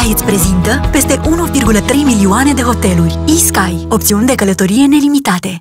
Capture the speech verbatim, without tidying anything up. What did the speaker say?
eSky îți prezintă peste unu virgulă trei milioane de hoteluri. eSky, opțiuni de călătorie nelimitate.